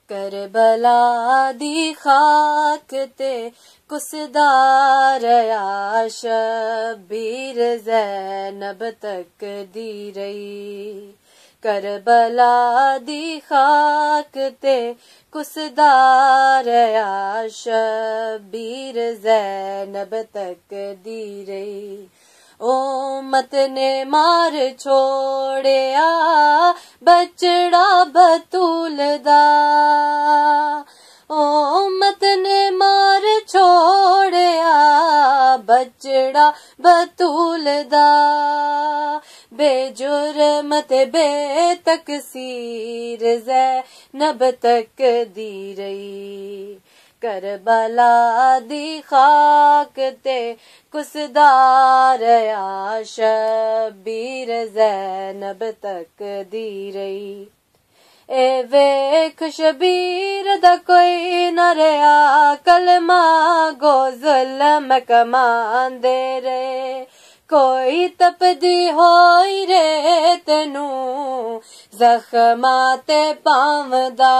करबला दी खाक ते कुसदार या शबीर ज़ैनब तक दी रही। करबला दी खाक ते कुसदार या शबीर ज़ैनब तक दी रही। उम्मत ने मार छोड़िया बचड़ा बतूल दा। उम्मत ने मार छोड़िया बचड़ा बतूल दा। बेजुर्म ते बेतकसीर ज़ैनब तक दी रही। करबला दी खाक ते कुसदार या शबीर ज़ैनब तक दी रही। ए वेख शबीर दा कोई न रहा कलमा गो ज़ुल्म कमांदे रे। कोई तपदी होई रे तेनू ज़ख्मा ते पावदा।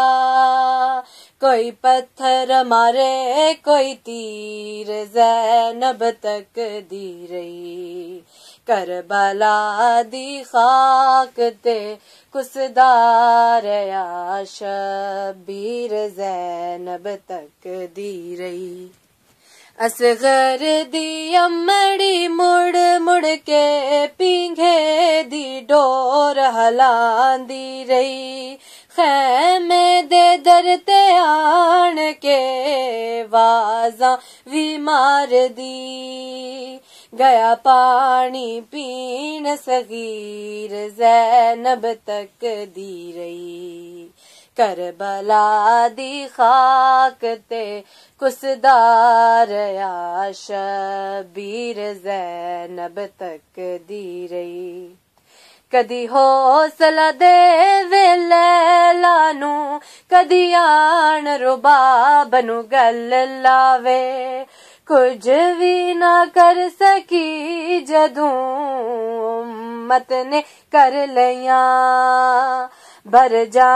कोई पत्थर मारे कोई तीर ज़ैनब तक दी रही। करबला दी खाक ते कुसदार या शबीर ज़ैनब तक दी रही। असगर दी अम्मड़ी मुड़ मुड़ के पींघे दी डोर हलांदी रही। खैमे दे दर ते आन के वाजा भी मार दी। गया पानी पीन सगीर ज़ैनब तक दी रही। करबला दी खाक ते कुसदार या शबीर ज़ैनब तक दी रही। कदी हौसला देवे लैला नू कदी आन रुबाब नू गल लावे। कुछ भी ना कर सकी जदूं उम्मत ने कर लिया। बर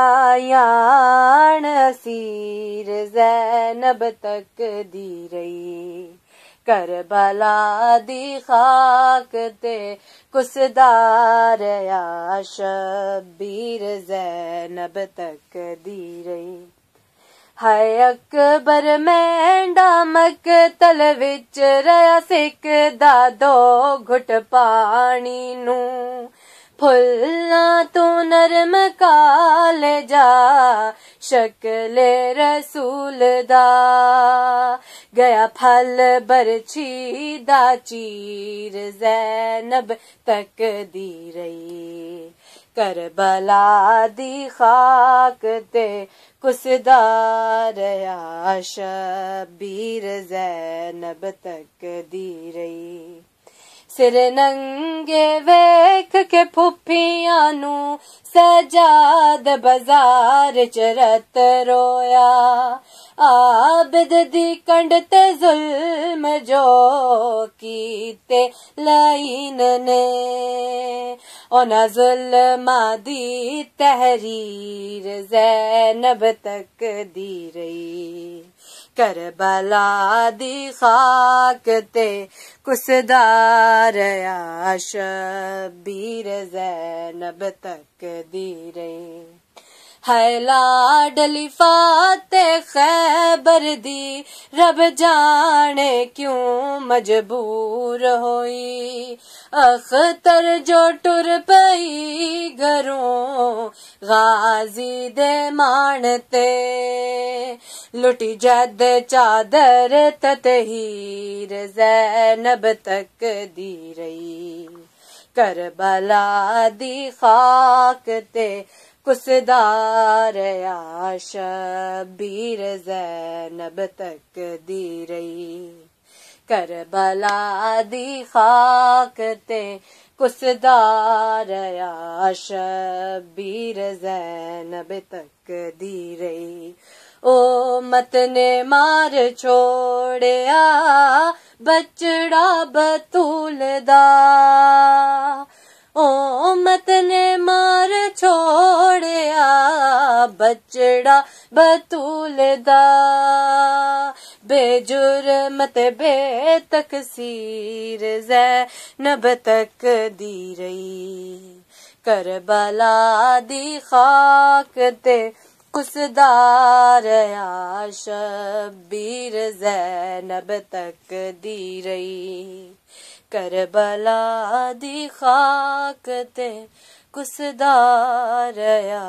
जायान असीर ज़ैनब तक दी रही। करबला दी खाक ते कुसदार या शबीर ज़ैनब तक दी रही। हाय अकबर मेंढा मकतल विच रया सिकदा दो घुट पानी नू। फुल्लां तू नरम काले जा शकले रसूल दा। गया फल बरछी दा चीर ज़ैनब तक दी रही। करबला दी खाक ते कुसदार या शबीर ज़ैनब तक दी रही। सिर नंगे वेख के फुफियां नू सजाद बाजार च रत रोया। आबिद दी कंड ते जुल्म जो कीते लाइन ने। ओना जुल्मा दी तहरीर ज़ैनब तक दी रही। करबला दी खाक ते कुसदार या शबीर ज़ैनब तक दी रही। है लाडली फातेह खैबर दी रब जाने क्यों मजबूर होई। अख्तर जो टुर पई घरों गाजी दे मानते। लुटी जद चादर ततहीर ज़ैनब तक दी रही। करबला दी खाक ते कुसदार या शबीर ज़ैनब तक दी रही। करबला दी खाक ते कुसदार या शबीर ज़ैनब तक दी रही। उम्मत ने मार छोड़िया बचड़ा बतूल दा। उम्मत ने मार छोड़िया बचड़ा बतूल दा बेजुर्म ते बेतकसीर ज़ैनब तकदीरई करबला दी खाक ते कुसदार या शब्बीर ज़ैनब तकदीरई करबला दी खाक ते कुसदार या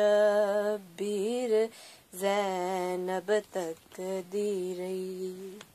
शब्बीर ज़ैनब तकदीरई।